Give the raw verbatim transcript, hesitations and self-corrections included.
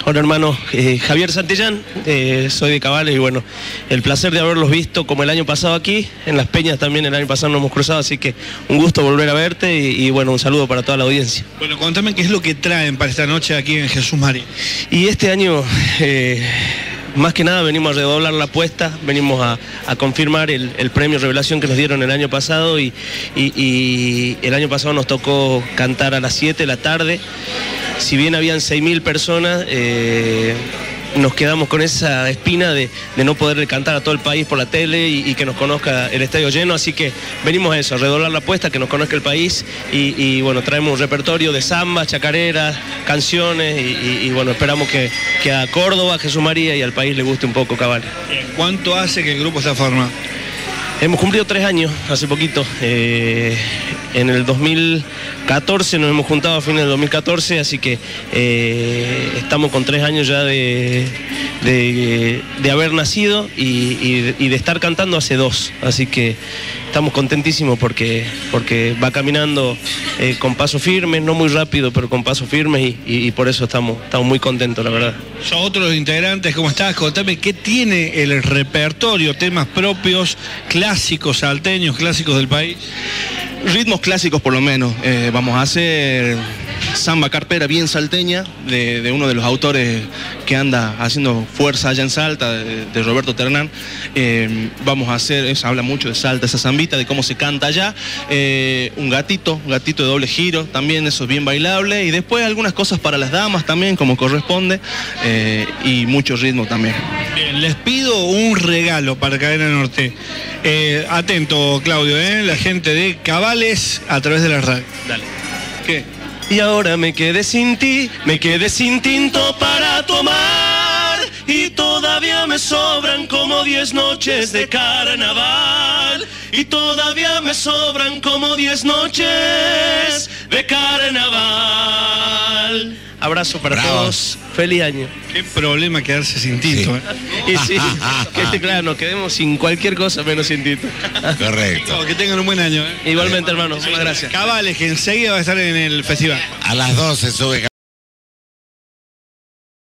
Hola hermano, eh, Javier Santillán, eh, soy de Cabales y bueno, el placer de haberlos visto como el año pasado aquí, en Las Peñas también el año pasado nos hemos cruzado, así que un gusto volver a verte y, y bueno, un saludo para toda la audiencia. Bueno, contame qué es lo que traen para esta noche aquí en Jesús María. Y este año... Eh, Más que nada venimos a redoblar la apuesta, venimos a, a confirmar el, el premio Revelación que nos dieron el año pasado y, y, y el año pasado nos tocó cantar a las siete de la tarde. Si bien habían seis mil personas, eh, nos quedamos con esa espina de, de no poder cantar a todo el país por la tele y, y que nos conozca el estadio lleno, así que venimos a eso, a redoblar la apuesta, que nos conozca el país y, y bueno, traemos un repertorio de samba, chacareras, canciones y, y, y bueno, esperamos que, que a Córdoba, a Jesús María y al país le guste un poco Cabales. ¿Cuánto hace que el grupo está formado? Hemos cumplido tres años, hace poquito. Eh, en el dos mil catorce nos hemos juntado a fines del dos mil catorce, así que eh, estamos con tres años ya de, de, de haber nacido y, y, y de estar cantando hace dos. Así que estamos contentísimos porque, porque va caminando eh, con pasos firmes, no muy rápido, pero con pasos firmes y, y, y por eso estamos, estamos muy contentos, la verdad. Son otros integrantes, ¿cómo estás? Contame qué tiene el repertorio, temas propios, clásicos salteños, clásicos del país. Ritmos clásicos por lo menos. Eh, vamos a hacer samba carpera bien salteña de, de uno de los autores que anda haciendo fuerza allá en Salta, de, de Roberto Ternán. Eh, vamos a hacer, eso habla mucho de Salta, esa zambita, de cómo se canta allá. Eh, un gatito, un gatito de doble giro, también eso es bien bailable. Y después algunas cosas para las damas también, como corresponde. Eh, y mucho ritmo también. Bien, les pido un regalo para Cadena Norte. Eh, atento, Claudio, ¿eh? La gente de Cabales a través de la radio. Dale. ¿Qué? Y ahora me quedé sin ti, me quedé sin tinto para tomar y todavía me sobran como diez noches de carnaval y todavía me sobran como diez noches de carnaval. Abrazo para Bravo. todos, feliz año. Qué problema quedarse sin tinto, Sí. ¿eh? Y sí, que este, claro, nos quedemos sin cualquier cosa menos sin tinto. Correcto. No, que tengan un buen año, ¿eh? Igualmente hermano, muchas gracias. Cabales, que enseguida va a estar en el festival. A las doce sube